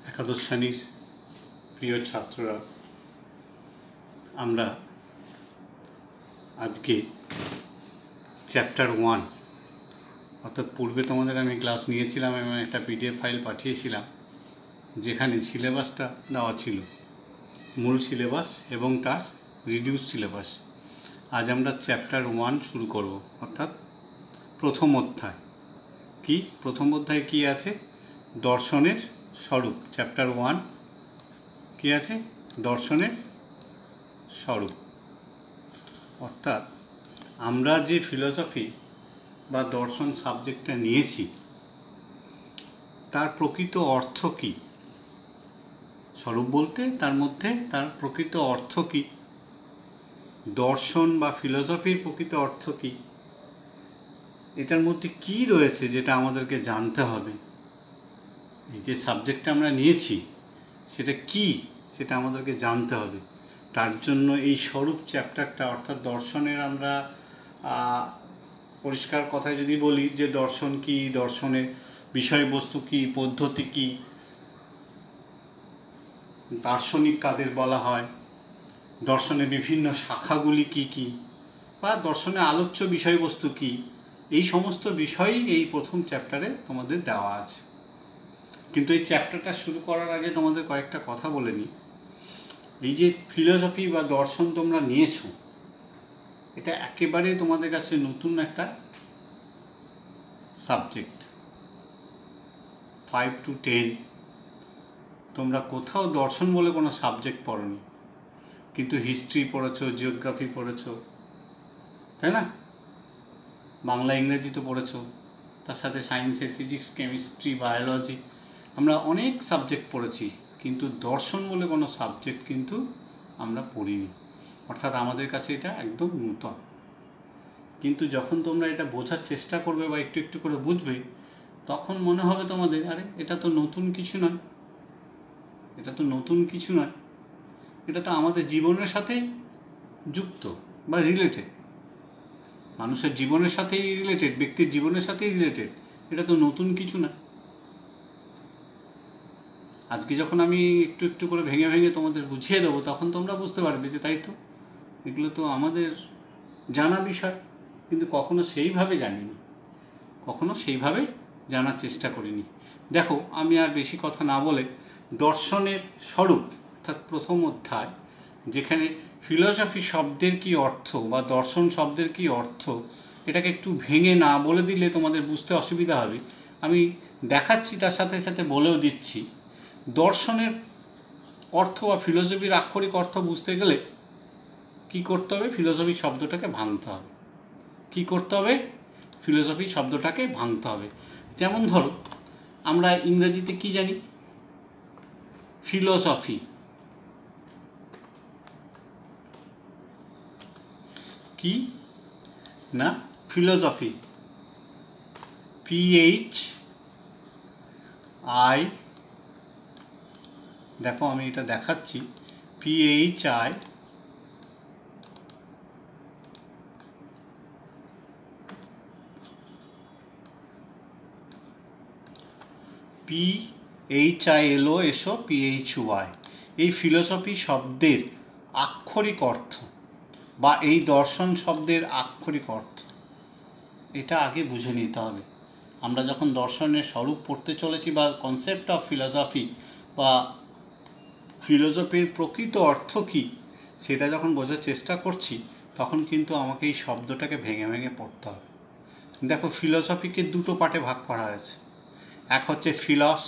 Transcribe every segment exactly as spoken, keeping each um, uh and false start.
একাদশ শ্রেণীর প্রিয় ছাত্ররা, আমরা আজকে চ্যাপ্টার ওয়ান অর্থাৎ পূর্বে তোমাদের আমি ক্লাস নিয়েছিলাম এবং একটা পিডিএফ ফাইল পাঠিয়েছিলাম যেখানে সিলেবাসটা দেওয়া ছিল, মূল সিলেবাস এবং তার রিডিউস সিলেবাস। আজ আমরা চ্যাপ্টার ওয়ান শুরু করব, অর্থাৎ প্রথম অধ্যায়। কি প্রথম অধ্যায়ে কি আছে? দর্শনের স্বরূপ। চ্যাপ্টার ওয়ান কি আছে? দর্শনের স্বরূপ। অর্থাৎ আমরা যে ফিলসফি বা দর্শন সাবজেক্টটা নিয়েছি তার প্রকৃত অর্থ কী? স্বরূপ বলতে তার মধ্যে তার প্রকৃত অর্থ কী, দর্শন বা ফিলসফির প্রকৃত অর্থ কী, এটার মধ্যে কি রয়েছে যেটা আমাদেরকে জানতে হবে। এই যে সাবজেক্টটা আমরা নিয়েছি সেটা কি, সেটা আমাদেরকে জানতে হবে। তার জন্য এই স্বরূপ চ্যাপ্টারটা, অর্থাৎ দর্শনের আমরা পরিষ্কার কথায় যদি বলি যে দর্শন কি, দর্শনের বিষয়বস্তু কি, পদ্ধতি কি, দার্শনিক কাদের বলা হয়, দর্শনের বিভিন্ন শাখাগুলি কি কি, বা দর্শনের আলোচ্য বিষয়বস্তু কি, এই সমস্ত বিষয়ই এই প্রথম চ্যাপ্টারে তোমাদের দেওয়া আছে। কিন্তু এই চ্যাপ্টারটা শুরু করার আগে তোমাদের কয়েকটা কথা বলে নিই। এই যে ফিলসফি বা দর্শন তোমরা নিয়েছো, এটা একেবারে তোমাদের কাছে নতুন একটা সাবজেক্ট। ফাইভ টু টেন তোমরা কোথাও দর্শন বলে কোনো সাবজেক্ট পড়োনি, কিন্তু হিস্ট্রি পড়েছো, জিওগ্রাফি পড়েছো, তাই না? বাংলা ইংরেজি তো পড়েছো, তার সাথে সায়েন্সের ফিজিক্স, কেমিস্ট্রি, বায়োলজি, আমরা অনেক সাবজেক্ট পড়েছি, কিন্তু দর্শন বলে কোনো সাবজেক্ট কিন্তু আমরা পড়িনি। অর্থাৎ আমাদের কাছে এটা একদম নূতন। কিন্তু যখন তোমরা এটা বোঝার চেষ্টা করবে বা একটু একটু করে বুঝবে, তখন মনে হবে তোমাদের, আরে এটা তো নতুন কিছু নয়, এটা তো নতুন কিছু নয়, এটা তো আমাদের জীবনের সাথে যুক্ত বা রিলেটেড, মানুষের জীবনের সাথেই রিলেটেড, ব্যক্তির জীবনের সাথেই রিলেটেড, এটা তো নতুন কিছু না। আজকে যখন আমি একটু একটু করে ভেঙে ভেঙে তোমাদের বুঝিয়ে দেবো, তখন তোমরা বুঝতে পারবে যে তাই তো, এগুলো তো আমাদের জানা বিষয়, কিন্তু কখনো সেইভাবে জানিনি, কখনো সেইভাবে জানার চেষ্টা করিনি। দেখো, আমি আর বেশি কথা না বলে দর্শনের স্বরূপ অর্থাৎ প্রথম অধ্যায়, যেখানে ফিলসফি শব্দের কি অর্থ বা দর্শন শব্দের কি অর্থ, এটাকে একটু ভেঙে না বলে দিলে তোমাদের বুঝতে অসুবিধা হবে। আমি দেখাচ্ছি, তার সাথে সাথে বলেও দিচ্ছি। দর্শনের অর্থ বা ফিলসফির আক্ষরিক অর্থ বুঝতে গেলে কি করতে হবে? ফিলসফি শব্দটাকে ভাঙতে হবে। কি করতে হবে? ফিলসফি শব্দটাকে ভাঙতে হবে। যেমন ধরো, আমরা ইংরেজিতে কি জানি? ফিলসফি। কি না? ফিলসফি। পি এইচ আই, দেখো আমি এটা দেখাচ্ছি, P H I P H I L O S O P H Y, এই ফিলসফি শব্দের আক্ষরিক অর্থ বা এই দর্শন শব্দের আক্ষরিক অর্থ, এটা আগে বুঝে নিতে হবে। আমরা যখন দর্শনের স্বরূপ পড়তে চলেছি বা কনসেপ্ট অফ ফিলসফি বা ফিলসফির প্রকৃত অর্থ কী, সেটা যখন বোঝার চেষ্টা করছি, তখন কিন্তু আমাকে এই শব্দটাকে ভেঙে ভেঙে পড়তে হবে। দেখো, ফিলসফিকে দুটো পার্টে ভাগ করা হয়েছে। এক হচ্ছে ফিলস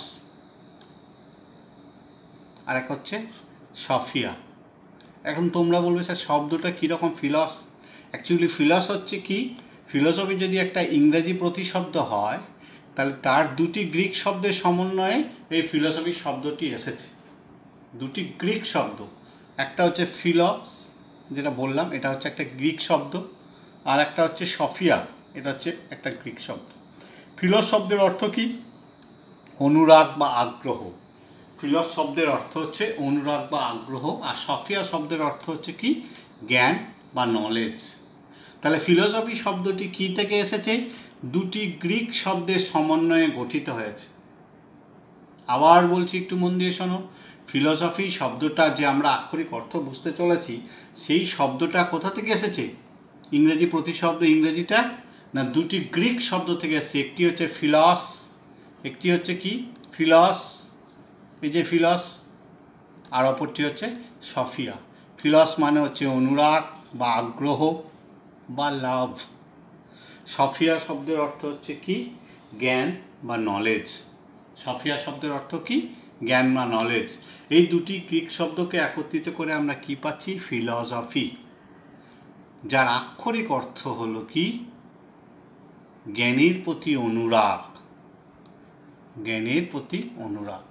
আর এক হচ্ছে সফিয়া। এখন তোমরা বলবে, স্যার শব্দটা কীরকম ফিলস? অ্যাকচুয়ালি ফিলস হচ্ছে কি, ফিলসফি যদি একটা ইংরেজি প্রতিশব্দ হয়, তাহলে তার দুটি গ্রিক শব্দের সমন্বয়ে এই ফিলসফি শব্দটি এসেছে। দুটি গ্রিক শব্দ, একটা হচ্ছে ফিলস, যেটা বললাম, এটা হচ্ছে একটা গ্রিক শব্দ, আর একটা হচ্ছে সফিয়া, এটা হচ্ছে একটা গ্রিক শব্দ। ফিলস শব্দের অর্থ কি? অনুরাগ বা আগ্রহ। ফিলস শব্দের অর্থ হচ্ছে অনুরাগ বা আগ্রহ, আর সফিয়া শব্দের অর্থ হচ্ছে কি? জ্ঞান বা নলেজ। তাহলে ফিলসফি শব্দটি কি থেকে এসেছে? দুটি গ্রিক শব্দের সমন্বয়ে গঠিত হয়েছে। আবার বলছি, একটু মন দিয়ে শোনো। ফিলসফি শব্দটা যে আমরা আক্ষরিক অর্থ বুঝতে চলেছি, সেই শব্দটা কোথা থেকে এসেছে? ইংরেজি প্রতিশব্দ ইংরেজিটা না দুটি গ্রিক শব্দ থেকে এসেছে। একটি হচ্ছে ফিলস, একটি হচ্ছে কি ফিলস, এই যে ফিলস, আর অপরটি হচ্ছে সফিয়া। ফিলস মানে হচ্ছে অনুরাগ বা আগ্রহ বা লাভ। সফিয়া শব্দের অর্থ হচ্ছে কি জ্ঞান বা নলেজ। সফিয়া শব্দের অর্থ কি জ্ঞান বা নলেজ। এই দুটি গ্রিক শব্দকে একত্রিত করে আমরা কি পাচ্ছি? ফিলসফি, যার আক্ষরিক অর্থ হলো কি জ্ঞানের প্রতি অনুরাগ, জ্ঞানের প্রতি অনুরাগ।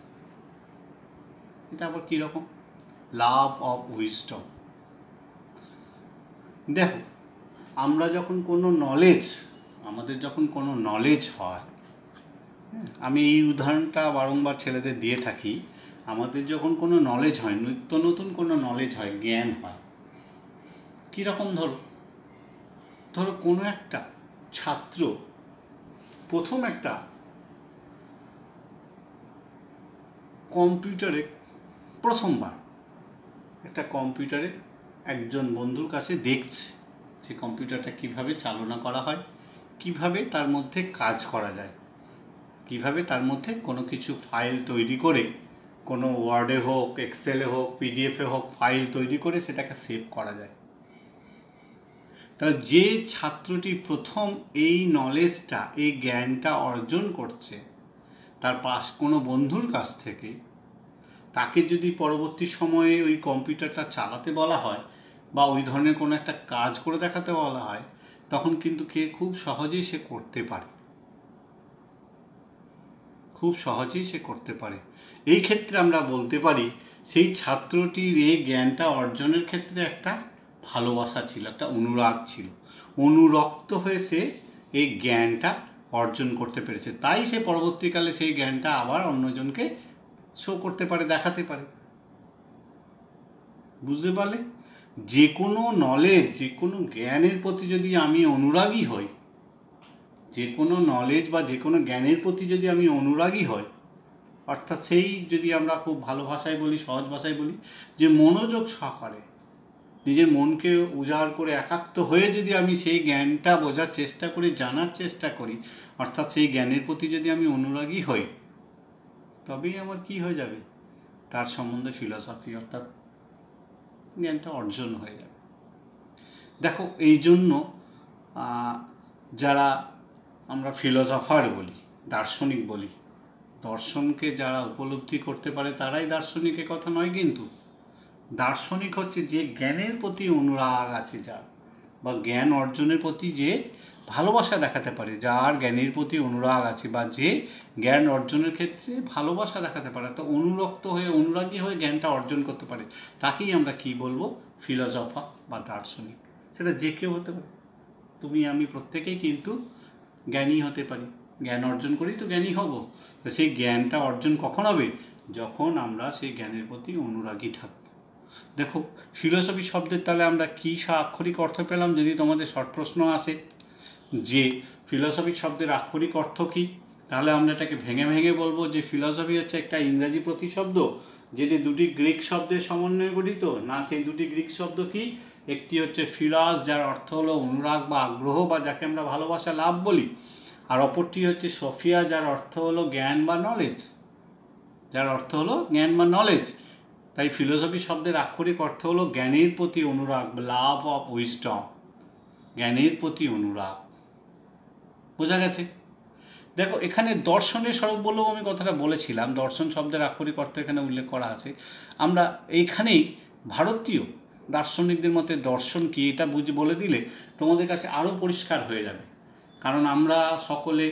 এটা আবার কীরকম? Love of wisdom. দেখো, আমরা যখন কোনো নলেজ, আমাদের যখন কোনো নলেজ হয়, আমি এই উদাহরণটা বারংবার ছেলেদের দিয়ে থাকি, আমাদের যখন কোনো নলেজ হয়, নিত্য নতুন কোনো নলেজ হয়, জ্ঞান হয়, কীরকম? ধরো ধরো কোনো একটা ছাত্র প্রথম একটা কম্পিউটারে প্রথমবার একটা কম্পিউটারে একজন বন্ধুর কাছে দেখছে যে কম্পিউটারটা কিভাবে চালনা করা হয়, কিভাবে তার মধ্যে কাজ করা যায়, কিভাবে তার মধ্যে কোনো কিছু ফাইল তৈরি করে, কোনো ওয়ার্ডে হোক, এক্সেলে হোক, পিডিএফে হোক, ফাইল তৈরি করে সেটাকে সেভ করা যায়। তাহলে যে ছাত্রটি প্রথম এই নলেজটা, এই জ্ঞানটা অর্জন করছে তার পাশ কোনো বন্ধুর কাছ থেকে, তাকে যদি পরবর্তী সময়ে ওই কম্পিউটারটা চালাতে বলা হয় বা ওই ধরনের কোনো একটা কাজ করে দেখাতে বলা হয়, তখন কিন্তু কে খুব সহজেই সে করতে পারে, খুব সহজেই সে করতে পারে। এই ক্ষেত্রে আমরা বলতে পারি সেই ছাত্রটির এই জ্ঞানটা অর্জনের ক্ষেত্রে একটা ভালোবাসা ছিল, একটা অনুরাগ ছিল, অনুরক্ত হয়ে সে এই জ্ঞানটা অর্জন করতে পেরেছে। তাই সে পরবর্তীকালে সেই জ্ঞানটা আবার অন্যজনকে শো করতে পারে, দেখাতে পারে। বুঝতে পারলে? যে কোনো নলেজ, যে কোনো জ্ঞানের প্রতি যদি আমি অনুরাগী হই, যে কোনো নলেজ বা যে কোনো জ্ঞানের প্রতি যদি আমি অনুরাগী হই, অর্থাৎ সেই যদি আমরা খুব ভালো ভাষায় বলি, সহজ ভাষায় বলি, যে মনোযোগ সহকারে নিজের মনকে উজাড় করে একাত্ম হয়ে যদি আমি সেই জ্ঞানটা বোঝার চেষ্টা করি, জানার চেষ্টা করি, অর্থাৎ সেই জ্ঞানের প্রতি যদি আমি অনুরাগী হই, তবেই আমার কি হয়ে যাবে? তার সম্বন্ধে ফিলসফি অর্থাৎ জ্ঞানটা অর্জন হয়ে যাবে। দেখো, এই জন্য যারা আমরা ফিলসফার বলি, দার্শনিক বলি, দর্শনকে যারা উপলব্ধি করতে পারে তারাই দার্শনিক, কথা নয় কিন্তু। দার্শনিক হচ্ছে যে জ্ঞানের প্রতি অনুরাগ আছে যার, বা জ্ঞান অর্জনের প্রতি যে ভালোবাসা দেখাতে পারে, যার জ্ঞানের প্রতি অনুরাগ আছে বা যে জ্ঞান অর্জনের ক্ষেত্রে ভালোবাসা দেখাতে পারে, তো অনুরক্ত হয়ে, অনুরাগী হয়ে জ্ঞানটা অর্জন করতে পারে, তাকেই আমরা কি বলবো? ফিলসফার বা দার্শনিক। সেটা যে কেউ হতে পারে, তুমি আমি প্রত্যেকেই কিন্তু জ্ঞানী হতে পারি। জ্ঞান অর্জন করি তো জ্ঞানী হব। তো সেই জ্ঞানটা অর্জন কখন হবে? যখন আমরা সেই জ্ঞানের প্রতি অনুরাগী থাকব। দেখো, ফিলসফি শব্দের তাহলে আমরা কী আক্ষরিক অর্থ পেলাম? যদি তোমাদের শর্ট প্রশ্ন আসে যে ফিলসফি শব্দের আক্ষরিক অর্থ কী, তাহলে আমরা এটাকে ভেঙে ভেঙে বলবো যে ফিলসফি হচ্ছে একটা ইংরাজি প্রতিশব্দ যেটি দুটি গ্রিক শব্দের সমন্বয়ে গঠিত। না, সেই দুটি গ্রিক শব্দ কি? একটি হচ্ছে ফিলস, যার অর্থ হলো অনুরাগ বা আগ্রহ, বা যাকে আমরা ভালোবাসা, লাভ বলি, আর অপরটি হচ্ছে সফিয়া, যার অর্থ হলো জ্ঞান বা নলেজ, যার অর্থ হলো জ্ঞান বা নলেজ। তাই ফিলসফি শব্দের আক্ষরিক অর্থ হলো জ্ঞানের প্রতি অনুরাগ, লাভ অফ উইজডম, জ্ঞানের প্রতি অনুরাগ। বোঝা গেছে? দেখো, এখানে দর্শনের স্বরূপ বলেও আমি কথাটা বলেছিলাম, দর্শন শব্দের আক্ষরিক অর্থ এখানে উল্লেখ করা আছে। আমরা এইখানেই ভারতীয় দার্শনিকদের মতে দর্শন কি এটা বুঝে বলে দিলে তোমাদের কাছে আরও পরিষ্কার হয়ে যাবে। কারণ আমরা সকলে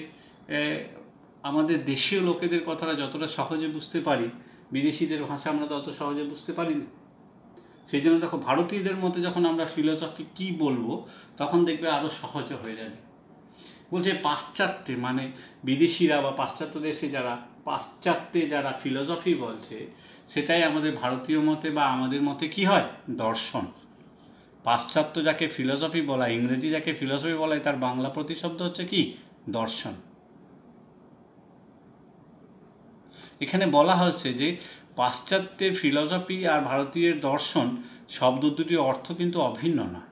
আমাদের দেশীয় লোকেদের কথাটা যতটা সহজে বুঝতে পারি, বিদেশিদের ভাষা আমরা তত সহজে বুঝতে পারি না। সেই জন্য দেখো, ভারতীয়দের মতে যখন আমরা ফিলসফি কি বলবো, তখন দেখবে আরও সহজে হয়ে যাবে। বলছে পাশ্চাত্যে, মানে বিদেশিরা বা পাশ্চাত্য দেশে যারা, পাশ্চাত্যে যারা ফিলসফি বলছে, সেটাই আমাদের ভারতীয় মতে বা আমাদের মতে কি হয়? দর্শন। পাশ্চাত্য যাকে ফিলসফি বলা, ইংরেজি যাকে ফিলসফি বলা, তার বাংলা প্রতিশব্দ হচ্ছে কি? দর্শন। এখানে বলা হয়েছে যে পাশ্চাত্যের ফিলসফি আর ভারতীয় দর্শন শব্দ দুটির অর্থ কিন্তু অভিন্ন নয়।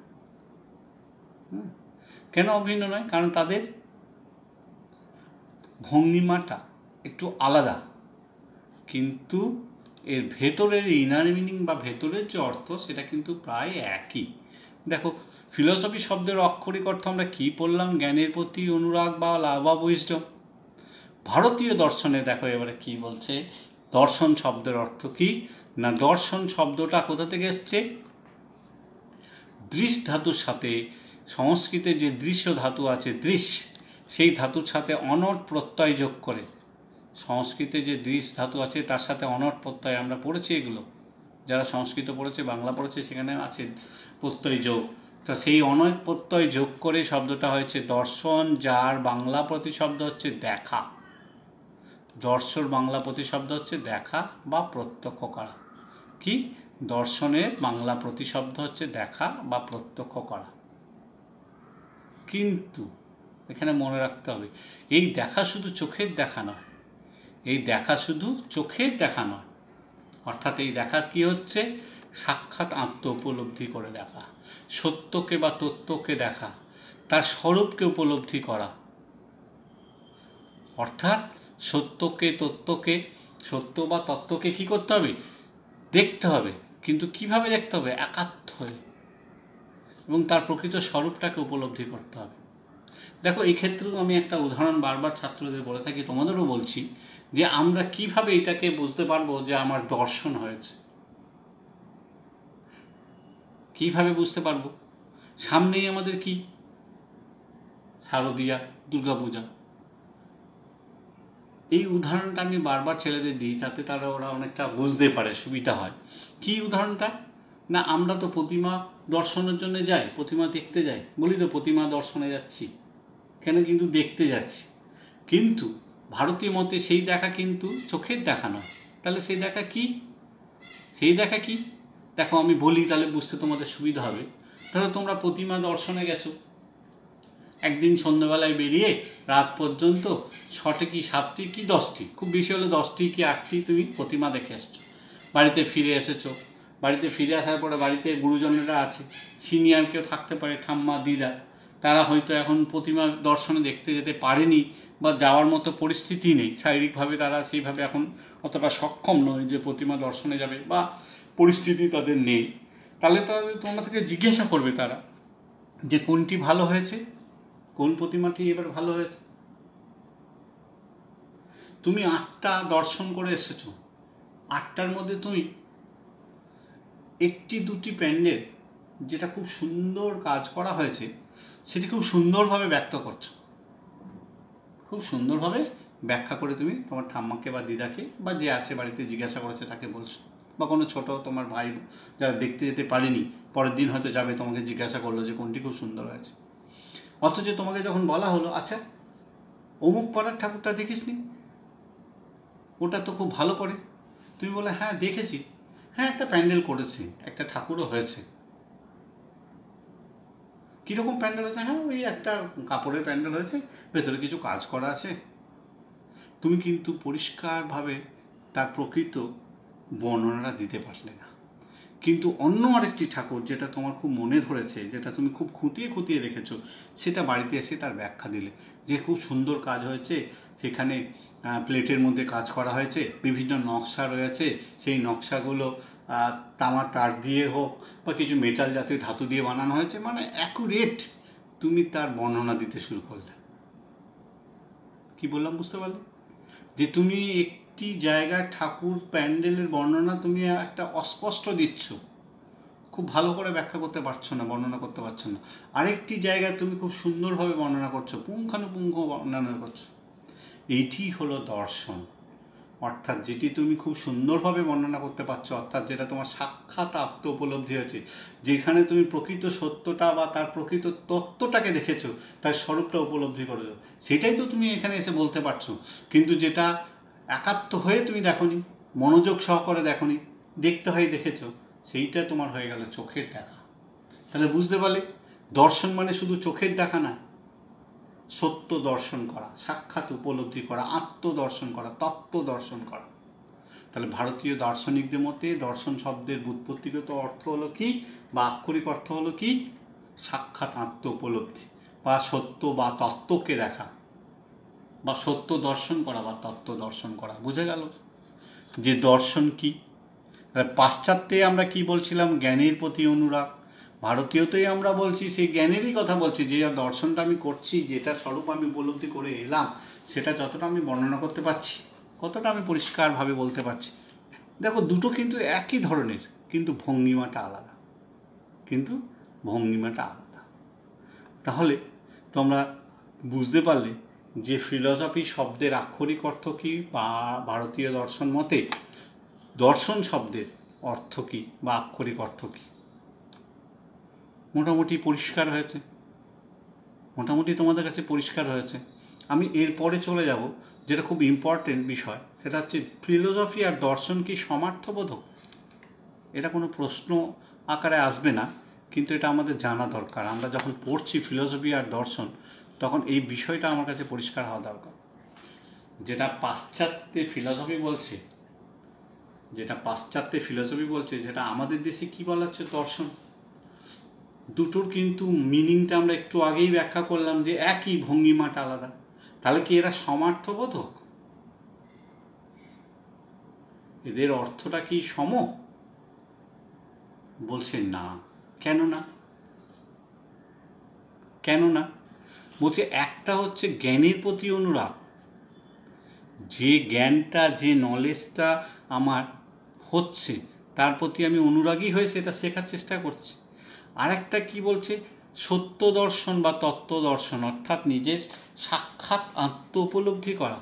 কেন অভিন্ন নয়? কারণ তাদের ভঙ্গিমাটা একটু আলাদা, কিন্তু এর ভেতরের ইনার মিনিং বা ভেতরের যে অর্থ সেটা কিন্তু প্রায় একই। দেখো, ফিলসফি শব্দের অক্ষরিক অর্থ আমরা কী পড়লাম? জ্ঞানের প্রতি অনুরাগ বা লাভ অফ উইজডম। ভারতীয় দর্শনে দেখো এবারে কি বলছে, দর্শন শব্দের অর্থ কি না, দর্শন শব্দটা কোথা থেকে এসছে? দৃশ ধাতুর সাথে, সংস্কৃতে যে দৃশ্য ধাতু আছে দৃশ, সেই ধাতুর সাথে অনট প্রত্যয় যোগ করে, সংস্কৃতে যে দৃশ ধাতু আছে তার সাথে অনট প্রত্যয়, আমরা পড়েছি এগুলো, যারা সংস্কৃত পড়েছে বাংলা পড়েছে সেখানে আছে প্রত্যয় যোগ। তা সেই অনট প্রত্যয় যোগ করে শব্দটা হয়েছে দর্শন, যার বাংলা প্রতিশব্দ হচ্ছে দেখা। দর্শন বাংলা প্রতিশব্দ হচ্ছে দেখা বা প্রত্যক্ষ করা। কি? দর্শনের বাংলা প্রতিশব্দ হচ্ছে দেখা বা প্রত্যক্ষ করা। কিন্তু এখানে মনে রাখতে হবে, এই দেখা শুধু চোখের দেখা নয়, এই দেখা শুধু চোখের দেখা নয়, অর্থাৎ এই দেখা কি হচ্ছে? সাক্ষাৎ আত্ম উপলব্ধি করে দেখা, সত্যকে বা তত্ত্বকে দেখা, তার স্বরূপকে উপলব্ধি করা। অর্থাৎ সত্যকে তত্ত্বকে, সত্য বা তত্ত্বকে কী করতে হবে? দেখতে হবে। কিন্তু কিভাবে দেখতে হবে? একাত্ম হয়ে, এবং তার প্রকৃত স্বরূপটাকে উপলব্ধি করতে হবে। দেখো, এই ক্ষেত্রেও আমি একটা উদাহরণ বারবার ছাত্রদের বলে থাকি, তোমাদেরও বলছি, যে আমরা কিভাবে এটাকে বুঝতে পারবো যে আমার দর্শন হয়েছে। কিভাবে বুঝতে পারবো? সামনেই আমাদের কি? শারদীয়া, দুর্গাপূজা। এই উদাহরণটা আমি বারবার ছেলেদের দিই, তাতে তারা ওরা অনেকটা বুঝতে পারে, সুবিধা হয়। কি উদাহরণটা? না, আমরা তো প্রতিমা দর্শনের জন্য যাই, প্রতিমা দেখতে যাই, বলি তো প্রতিমা দর্শনে যাচ্ছি কেন? কিন্তু দেখতে যাচ্ছি। কিন্তু ভারতীয় মতে সেই দেখা কিন্তু চোখের দেখা নয়। তাহলে সেই দেখা কি? সেই দেখা কি? দেখো, আমি বলি তাহলে বুঝতে তোমাদের সুবিধা হবে। ধরো তোমরা প্রতিমা দর্শনে গেছো, একদিন সন্ধ্যাবেলায় বেরিয়ে রাত পর্যন্ত ছটি কি সাতটি কি দশটি, খুব বেশি হলে দশটি কি আটটি তুমি প্রতিমা দেখে এসছো, বাড়িতে ফিরে এসেছো। বাড়িতে ফিরে আসার পরে বাড়িতে গুরুজনেরা আছে, সিনিয়র কেউ থাকতে পারে, ঠাম্মা, দিদা, তারা হয়তো এখন প্রতিমা দর্শনে দেখতে যেতে পারেনি বা যাওয়ার মতো পরিস্থিতি নেই, শারীরিকভাবে তারা সেইভাবে এখন অতটা সক্ষম নয় যে প্রতিমা দর্শনে যাবে, বা পরিস্থিতি তাদের নেই। তাহলে তাদের তোমরা থেকে জিজ্ঞাসা করবে তারা যে কোনটি ভালো হয়েছে, কোন প্রতিমাটি এবার ভালো হয়েছে। তুমি আটটা দর্শন করে এসেছো, আটটার মধ্যে তুমি একটি দুটি প্যান্ডেল যেটা খুব সুন্দর কাজ করা হয়েছে সেটি খুব সুন্দরভাবে ব্যক্ত করছো, খুব সুন্দরভাবে ব্যাখ্যা করে তুমি তোমার ঠাম্মাকে বা দিদাকে বা যে আছে বাড়িতে জিজ্ঞাসা করেছে তাকে বলছো, বা কোনো ছোটো তোমার ভাই যারা দেখতে যেতে পারেনি পরের দিন হয়তো যাবে, তোমাকে জিজ্ঞাসা করলো যে কোনটি খুব সুন্দর হয়েছে। অথচ তোমাকে যখন বলা হলো, আচ্ছা অমুক পাড়ার ঠাকুরটা দেখিস নি, ওটা তো খুব ভালো করে, তুমি বলে হ্যাঁ দেখেছি, হ্যাঁ একটা প্যান্ডেল করেছে, একটা ঠাকুরও হয়েছে। কীরকম প্যান্ডেল হয়েছে? হ্যাঁ ওই একটা কাপড়ের প্যান্ডেল হয়েছে, ভেতরে কিছু কাজ করা আছে। তুমি কিন্তু পরিষ্কারভাবে তার প্রকৃত বর্ণনাটা দিতে পারলে না। কিন্তু অন্য আরেকটি ঠাকুর যেটা তোমার খুব মনে ধরেছে, যেটা তুমি খুব খুঁটিয়ে খুঁটিয়ে দেখেছো, সেটা বাড়িতে এসে তার ব্যাখ্যা দিলে যে খুব সুন্দর কাজ হয়েছে, সেখানে প্লেটের মধ্যে কাজ করা হয়েছে, বিভিন্ন নকশা রয়েছে, সেই নকশাগুলো তামার তার দিয়ে হোক বা কিছু মেটাল জাতীয় ধাতু দিয়ে বানানো হয়েছে, মানে অ্যাকুরেট তুমি তার বর্ণনা দিতে শুরু করলে। কি বললাম বুঝতে পারলে? যে তুমি একটি জায়গায় ঠাকুর প্যান্ডেলের বর্ণনা তুমি একটা অস্পষ্ট দিচ্ছ, খুব ভালো করে ব্যাখ্যা করতে পারছো না, বর্ণনা করতে পারছো না। আরেকটি জায়গায় তুমি খুব সুন্দরভাবে বর্ণনা করছো, পুঙ্খানুপুঙ্খ বর্ণনা করছো। এইটি হলো দর্শন, অর্থাৎ যেটি তুমি খুব সুন্দরভাবে বর্ণনা করতে পারছো, অর্থাৎ যেটা তোমার সাক্ষাৎ আত্ম উপলব্ধি হয়েছে, যেখানে তুমি প্রকৃত সত্যটা বা তার প্রকৃত তত্ত্বটাকে দেখেছো, তার স্বরূপটা উপলব্ধি করেছো, সেটাই তো তুমি এখানে এসে বলতে পারছো। কিন্তু যেটা একাত্ম হয়ে তুমি দেখোনি, মনোযোগ সহকারে দেখোনি, দেখতে হয়ে দেখেছো, সেইটা তোমার হয়ে গেল চোখের দেখা। তাহলে বুঝতে পারলে দর্শন মানে শুধু চোখের দেখা না, সত্য দর্শন করা, সাক্ষাৎ উপলব্ধি করা, আত্মদর্শন করা, তত্ত্ব দর্শন করা। তাহলে ভারতীয় দার্শনিকদের মতে দর্শন শব্দের ব্যুৎপত্তিগত অর্থ হলো কি বা আক্ষরিক অর্থ হলো কি? সাক্ষাৎ আত্ম উপলব্ধি বা সত্য বা তত্ত্বকে দেখা বা সত্য দর্শন করা বা তত্ত্ব দর্শন করা। বুঝে গেল যে দর্শন কি? পাশ্চাত্যে আমরা কি বলছিলাম? জ্ঞানের প্রতি অনুরাগ। ভারতীয়তেই আমরা বলছি সেই জ্ঞানেরই কথা বলছি, যে দর্শনটা আমি করছি, যেটা স্বরূপ আমি উপলব্ধি করে এলাম, সেটা যতটা আমি বর্ণনা করতে পারছি, কতটা আমি পরিষ্কারভাবে বলতে পারছি। দেখো, দুটো কিন্তু একই ধরনের, কিন্তু ভঙ্গিমাটা আলাদা, কিন্তু ভঙ্গিমাটা আলাদা। তাহলে তোমরা বুঝতে পারলে যে ফিলসফি শব্দের আক্ষরিক অর্থ কী বা ভারতীয় দর্শন মতে দর্শন শব্দের অর্থ কী বা আক্ষরিক অর্থ কী। মোটামুটি পরিষ্কার হয়েছে, মোটামুটি তোমাদের কাছে পরিষ্কার হয়েছে। আমি এরপরে চলে যাব যেটা খুব ইম্পর্টেন্ট বিষয়, সেটা হচ্ছে ফিলোসফি আর দর্শন কি সমার্থবোধক। এটা কোনো প্রশ্ন আকারে আসবে না, কিন্তু এটা আমাদের জানা দরকার। আমরা যখন পড়ছি ফিলোসফি আর দর্শন, তখন এই বিষয়টা আমার কাছে পরিষ্কার হওয়া দরকার। যেটা পাশ্চাত্যে ফিলোসফি বলছে, যেটা পাশ্চাত্যে ফিলোসফি বলছে, যেটা আমাদের দেশে কী বলা হচ্ছে দর্শন, দুটোর কিন্তু মিনিংটা আমরা একটু আগেই ব্যাখ্যা করলাম যে একই, ভঙ্গিমাটা আলাদা। তাহলে কি এরা সমার্থবোধক? এদের অর্থটা কি সম? বলছে না। কেন না? কেন না? বলছে একটা হচ্ছে জ্ঞানের প্রতি অনুরাগ, যে জ্ঞানটা, যে নলেজটা আমার হচ্ছে তার প্রতি আমি অনুরাগী হয়ে সেটা শেখার চেষ্টা করছি। আর একটা কি বলছে? সত্য দর্শন বা তত্ত্ব দর্শন, অর্থাৎ নিজের সাক্ষাৎ আত্ম উপলব্ধি করা,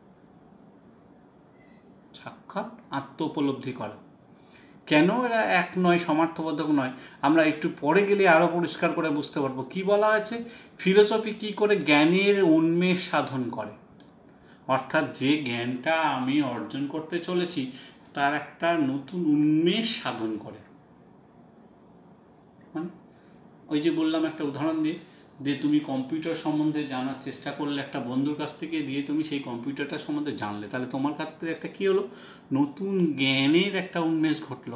সাক্ষাৎ আত্ম উপলব্ধি করা। কেন এরা এক নয়, সমার্থবোধক নয়, আমরা একটু পরে গেলে আরও পরিষ্কার করে বুঝতে পারবো। কি বলা হয়েছে? ফিলোসফি কি করে জ্ঞানের উন্মেষ সাধন করে, অর্থাৎ যে জ্ঞানটা আমি অর্জন করতে চলেছি তার একটা নতুন উন্মেষ সাধন করে। মানে ওই যে বললাম একটা উদাহরণ দিয়ে, যে তুমি কম্পিউটার সম্বন্ধে জানার চেষ্টা করলে একটা বন্ধুর কাছ থেকে, দিয়ে তুমি সেই কম্পিউটারটা সম্বন্ধে জানলে, তাহলে তোমার কাছ থেকে একটা কী হলো? নতুন জ্ঞানের একটা উন্মেষ ঘটল,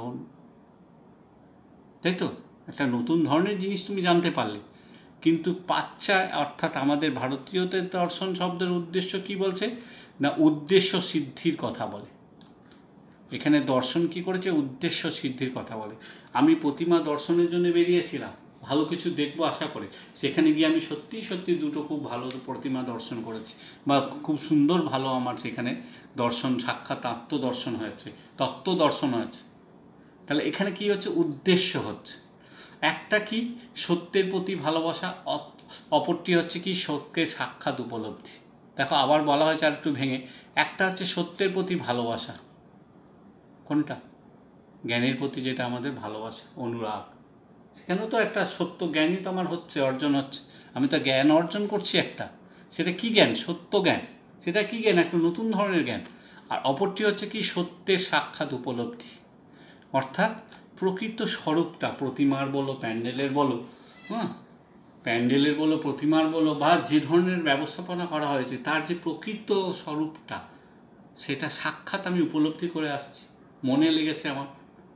তাই তো? একটা নতুন ধরনের জিনিস তুমি জানতে পারলে। কিন্তু পাশ্চাত্য অর্থাৎ আমাদের ভারতীয়তে দর্শন শব্দের উদ্দেশ্য কি বলছে না? উদ্দেশ্য সিদ্ধির কথা বলে। এখানে দর্শন কি করেছে? উদ্দেশ্য সিদ্ধির কথা বলে। আমি প্রতিমা দর্শনের জন্য বেরিয়েছিলাম, ভালো কিছু দেখবো আশা করে, সেখানে গিয়ে আমি সত্যি সত্যি দুটো খুব ভালো প্রতিমা দর্শন করেছি, বা খুব সুন্দর ভালো আমার সেখানে দর্শন, সাক্ষাৎ আত্মদর্শন হয়েছে, তত্ত্ব দর্শন হয়েছে। তাহলে এখানে কি হচ্ছে? উদ্দেশ্য হচ্ছে একটা কি? সত্যের প্রতি ভালোবাসা, অপরটি হচ্ছে কি? সত্যের সাক্ষাৎ উপলব্ধি। দেখো, আবার বলা হয়েছে আর একটু ভেঙে, একটা হচ্ছে সত্যের প্রতি ভালোবাসা, কোনটা? জ্ঞানের প্রতি যেটা আমাদের ভালোবাসা, অনুরাগ, সেখানেও তো একটা সত্য জ্ঞানই তো আমার হচ্ছে, অর্জন হচ্ছে। আমি তো জ্ঞান অর্জন করছি একটা, সেটা কি জ্ঞান? সত্য জ্ঞান। সেটা কি জ্ঞান? একটা নতুন ধরনের জ্ঞান। আর অপরটি হচ্ছে কি? সত্যের সাক্ষাৎ উপলব্ধি, অর্থাৎ প্রকৃত স্বরূপটা, প্রতিমার বলো, প্যান্ডেলের বলো, হ্যাঁ প্যান্ডেলের বলো, প্রতিমার বলো, বা যে ধরনের ব্যবস্থাপনা করা হয়েছে তার যে প্রকৃত স্বরূপটা, সেটা সাক্ষাৎ আমি উপলব্ধি করে আসছি, মনে লেগেছে আমার।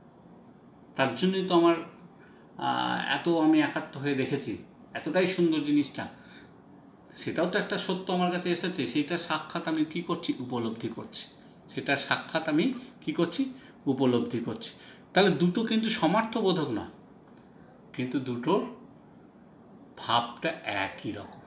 তার জন্যই তো আমার এত আমি একাত্ম হয়ে দেখেছি, এতটাই সুন্দর জিনিসটা। সেটাও তো একটা সত্য আমার কাছে এসেছে, সেইটা সাক্ষাৎ আমি কি করছি? উপলব্ধি করছি। সেটা সাক্ষাৎ আমি কি করছি? উপলব্ধি করছি। তাহলে দুটো কিন্তু সমার্থবোধক না, কিন্তু দুটোর ভাবটা একই রকম।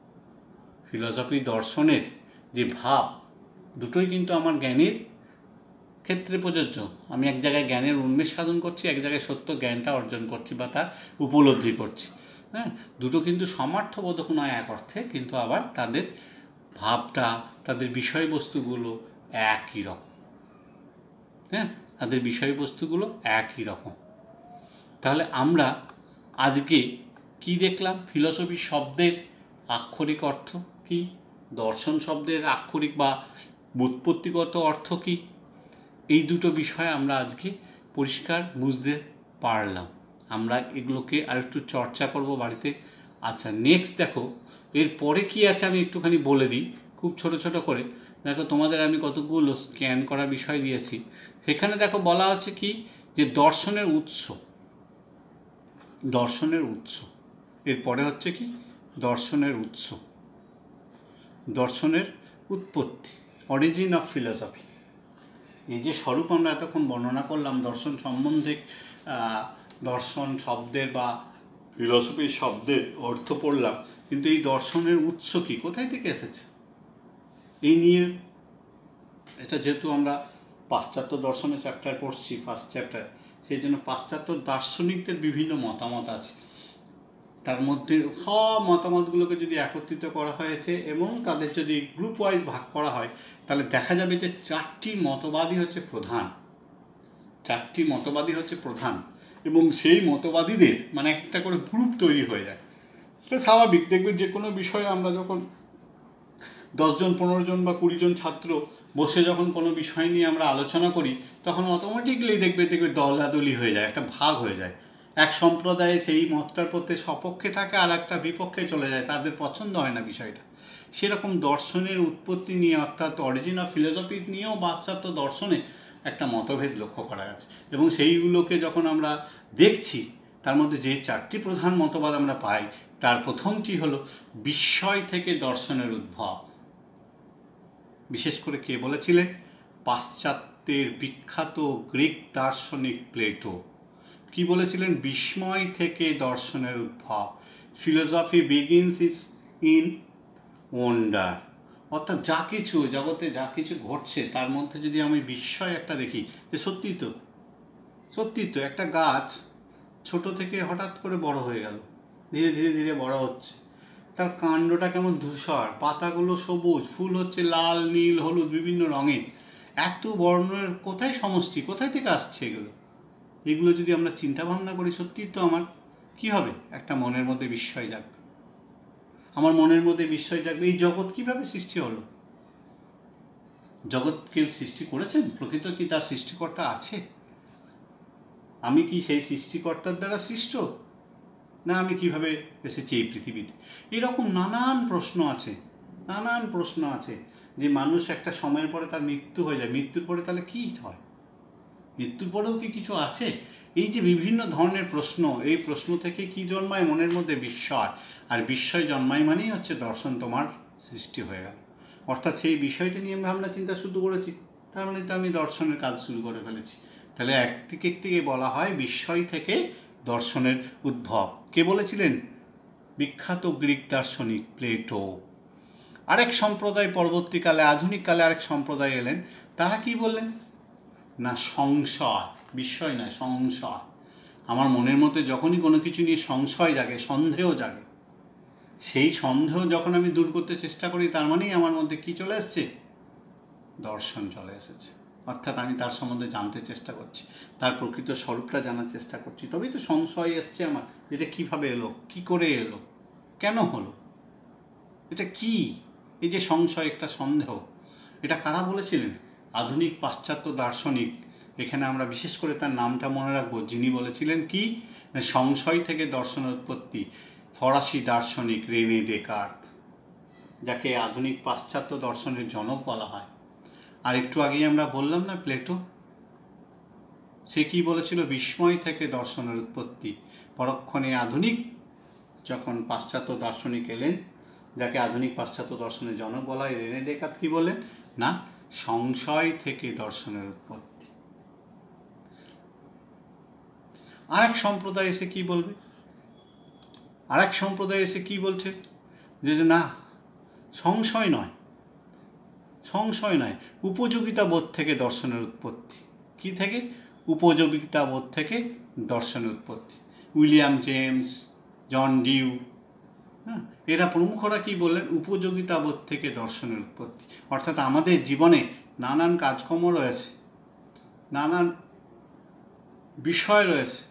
ফিলসফি দর্শনের যে ভাব, দুটোই কিন্তু আমার জ্ঞানের ক্ষেত্রে প্রযোজ্য। আমি এক জায়গায় জ্ঞানের উন্মেষ সাধন করছি, এক জায়গায় সত্য জ্ঞানটা অর্জন করছি বা তার উপলব্ধি করছি। হ্যাঁ, দুটো কিন্তু সমার্থবোধক নয় এক অর্থে, কিন্তু আবার তাদের ভাবটা, তাদের বিষয়বস্তুগুলো একই রকম। হ্যাঁ, তাদের বিষয়বস্তুগুলো একই রকম। তাহলে আমরা আজকে কি দেখলাম? ফিলসফি শব্দের আক্ষরিক অর্থ কি, দর্শন শব্দের আক্ষরিক বা ব্যুৎপত্তিগত অর্থ কি, এই দুটো বিষয় আমরা আজকে পরিষ্কার বুঝতে পারলাম। আমরা এগুলোকে আর একটু চর্চা করব বাড়িতে। আচ্ছা, নেক্সট দেখো এরপরে কি আছে আমি একটুখানি বলে দিই খুব ছোট ছোট করে, দেখো তোমাদের আমি কতগুলো স্ক্যান করা বিষয় দিয়েছি, সেখানে দেখো বলা হচ্ছে কি যে দর্শনের উৎস, দর্শনের উৎস এরপরে হচ্ছে কি দর্শনের উৎস, দর্শনের উৎপত্তি, অরিজিন অফ ফিলসফি। এই যে স্বরূপ আমরা এতক্ষণ বর্ণনা করলাম দর্শন সম্বন্ধে, দর্শন শব্দের বা ফিলসফির শব্দের অর্থ পড়লাম, কিন্তু এই দর্শনের উৎস কি, কোথায় থেকে এসেছে এই নিয়ে, এটা যেহেতু আমরা পাশ্চাত্য দর্শনের চ্যাপ্টার পড়ছি ফার্স্ট চ্যাপ্টার, সেই জন্য পাশ্চাত্য দার্শনিকদের বিভিন্ন মতামত আছে, তার মধ্যে সব মতামতগুলোকে যদি একত্রিত করা হয়েছে এবং তাদের যদি গ্রুপ ওয়াইজ ভাগ করা হয়, তাহলে দেখা যাবে যে চারটি মতবাদই হচ্ছে প্রধান, চারটি মতবাদই হচ্ছে প্রধান, এবং সেই মতবাদীদের মানে একটা করে গ্রুপ তৈরি হয়ে যায়। তো স্বাভাবিক দেখবেন যে কোনো বিষয়ে আমরা যখন দশজন পনেরো জন বা কুড়ি জন ছাত্র বসে যখন কোনো বিষয় নিয়ে আমরা আলোচনা করি, তখন অটোমেটিকলি দেখবে দেখবে দলাদলি হয়ে যায়, একটা ভাগ হয়ে যায়। এক সম্প্রদায়ে সেই মতটার প্রতি সপক্ষে থাকে, আর একটা বিপক্ষে চলে যায়, তাদের পছন্দ হয় না বিষয়টা। সেরকম দর্শনের উৎপত্তি নিয়ে, অর্থাৎ অরিজিন অফ ফিলসফি নিয়েও পাশ্চাত্য দর্শনে একটা মতভেদ লক্ষ্য করা গেছে, এবং সেইগুলোকে যখন আমরা দেখছি তার মধ্যে যে চারটি প্রধান মতবাদ আমরা পাই, তার প্রথমটি হলো বিস্ময় থেকে দর্শনের উদ্ভব। বিশেষ করে কে বলেছিলেন? পাশ্চাত্যের বিখ্যাত গ্রিক দার্শনিক প্লেটো। কি বলেছিলেন? বিস্ময় থেকে দর্শনের উদ্ভব, philosophy begins is in wonder. অর্থাৎ যা কিছু জগতে যা কিছু ঘটছে তার মধ্যে যদি আমি বিস্ময় একটা দেখি যে সত্যি তো, সত্যি তো একটা গাছ ছোট থেকে হঠাৎ করে বড় হয়ে গেল, ধীরে ধীরে ধীরে বড় হচ্ছে, তার কাণ্ডটা কেমন ধূসর, পাতাগুলো সবুজ, ফুল হচ্ছে লাল নীল হলুদ বিভিন্ন রঙের, এত বর্ণের কোথায় সমষ্টি, কোথায় থেকে আসছে এগুলো? এগুলো যদি আমরা চিন্তা ভাবনা করি, সত্যি তো আমার কি হবে, একটা মনের মধ্যে বিস্ময় জাগবে, আমার মনের মধ্যে বিস্ময় জাগবে এই জগৎ কিভাবে সৃষ্টি হলো। জগৎ কেউ সৃষ্টি করেছেন? প্রকৃত কি তার সৃষ্টিকর্তা আছে? আমি কি সেই সৃষ্টিকর্তার দ্বারা সৃষ্ট, না আমি কিভাবে এসেছি এই পৃথিবীতে? এরকম নানান প্রশ্ন আছে, নানান প্রশ্ন আছে যে মানুষ একটা সময়ের পরে তার মৃত্যু হয়ে যায়, মৃত্যুর পরে তাহলে কী হয়, মৃত্যুর পরেও কি কিছু আছে? এই যে বিভিন্ন ধরনের প্রশ্ন, এই প্রশ্ন থেকে কি জন্মায়? মনের মধ্যে বিস্ময়, আর বিস্ময় জন্মায় মানেই হচ্ছে দর্শন তোমার সৃষ্টি হয়ে গেল। অর্থাৎ সেই বিষয়টা নিয়ে আমি ভাবনা চিন্তা শুরু করেছি, তার মানে তো আমি দর্শনের কাজ শুরু করে ফেলেছি। তাহলে একদিকে থেকে বলা হয় বিস্ময় থেকে দর্শনের উদ্ভব। কে বলেছিলেন? বিখ্যাত গ্রিক দার্শনিক প্লেটো। আরেক সম্প্রদায় পরবর্তীকালে, আধুনিক কালে আরেক সম্প্রদায় এলেন, তারা কি বললেন? না সংশয়, বিস্ময় নয়, সংশয়। আমার মনের মধ্যে যখনই কোনো কিছু নিয়ে সংশয় জাগে, সন্দেহ জাগে, সেই সন্দেহ যখন আমি দূর করতে চেষ্টা করি, তার মানেই আমার মধ্যে কি চলে এসছে? দর্শন চলে এসেছে। অর্থাৎ আমি তার সম্বন্ধে জানতে চেষ্টা করছি, তার প্রকৃত স্বরূপটা জানার চেষ্টা করছি, তবেই তো সংশয় এসছে আমার, এটা কীভাবে এলো, কি করে এলো, কেন হলো, এটা কি? এই যে সংশয়, একটা সন্দেহ, এটা কারা বলেছিলেন? আধুনিক পাশ্চাত্য দার্শনিক। এখানে আমরা বিশেষ করে তার নামটা মনে রাখবো, যিনি বলেছিলেন কি সংশয় থেকে দর্শনের উৎপত্তি, ফরাসি দার্শনিক রেনে ডেকার্ত, যাকে আধুনিক পাশ্চাত্য দর্শনের জনক বলা হয়। আর একটু আগেই আমরা বললাম না প্লেটো, সে কি বলেছিল? বিস্ময় থেকে দর্শনের উৎপত্তি। পরক্ষণে আধুনিক যখন পাশ্চাত্য দার্শনিক এলেন, যাকে আধুনিক পাশ্চাত্য দর্শনের জনক বলা হয়, রেনে ডেকার্ত কি বলেন? না সংশয় থেকে দর্শনের উৎপত্তি। আরেক সম্প্রদায় এসে কি বলবে? আরেক সম্প্রদায় এসে কি বলছে? যে না সংশয় নয়, সংশয় নয়, উপযোগিতা বোধ থেকে দর্শনের উৎপত্তি। কি থেকে? উপযোগিতা বোধ থেকে দর্শনের উৎপত্তি। উইলিয়াম জেমস, জন ডিউ, হ্যাঁ, এরা প্রমুখরা কি বললেন? উপযোগিতা বোধ থেকে দর্শনের উৎপত্তি। অর্থাৎ আমাদের জীবনে নানান কাজকর্ম রয়েছে, নানান বিষয় রয়েছে,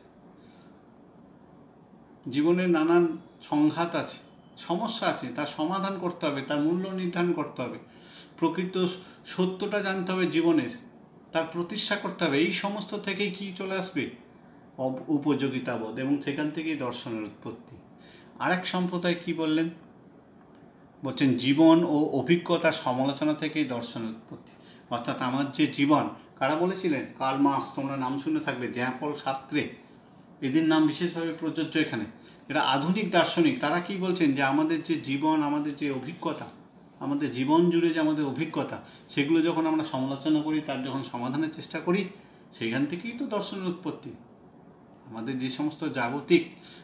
জীবনে নানান সংঘাত আছে, সমস্যা আছে, তার সমাধান করতে হবে, তার মূল্য নির্ধারণ করতে হবে, প্রকৃত সত্যটা জানতে হবে জীবনের, তার প্রতিষ্ঠা করতে হবে। এই সমস্ত থেকেই কি চলে আসবে? উপযোগিতাবোধ, এবং সেখান থেকেই দর্শনের উৎপত্তি। আরেক সম্প্রদায় কি বললেন? বলছেন জীবন ও অভিজ্ঞতা সমালোচনা থেকেই দর্শনের উৎপত্তি। অর্থাৎ আমার যে জীবন, কারা বলেছিলেন? কার্ল মার্কস, তোমরা নাম শুনে থাকবে, জ্যাঁ পল সার্ত্রে, এদের নাম বিশেষভাবে প্রযোজ্য এখানে। এরা আধুনিক দার্শনিক। তারা কি বলছেন? যে আমাদের যে জীবন, আমাদের যে অভিজ্ঞতা, আমাদের জীবন জুড়ে যে আমাদের অভিজ্ঞতা, সেগুলো যখন আমরা সমালোচনা করি, তার যখন সমাধানের চেষ্টা করি, সেইখান থেকেই তো দর্শনের উৎপত্তি। আমাদের যে সমস্ত জাগতিক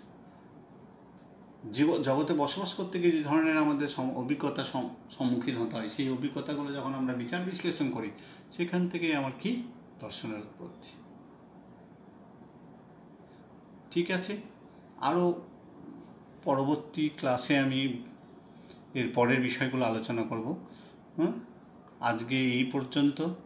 জীব জগতে বসবাস করতে গিয়ে যে ধরনের আমাদের অভিজ্ঞতার সম্মুখীন হতে হয়, সেই অভিজ্ঞতাগুলো যখন আমরা বিচার বিশ্লেষণ করি, সেখান থেকেই আমার কি দর্শনের উৎপত্তি। ঠিক আছে, আরও পরবর্তী ক্লাসে আমি এর পরের বিষয়গুলো আলোচনা করব। হ্যাঁ, আজকে এই পর্যন্ত।